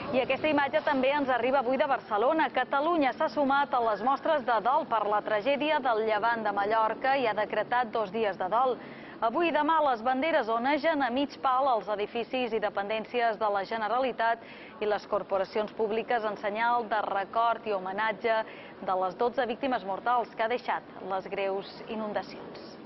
I aquesta imatge també ens arriba avui de Barcelona. Catalunya s'ha sumat a les mostres de dol per la tragèdia del Llevant de Mallorca i ha decretat 2 dies de dol. Avui i demà les banderes onegen a mig pal als edificis i dependències de la Generalitat i les corporacions públiques en senyal de record i homenatge de les 12 víctimes mortals que ha deixat les greus inundacions.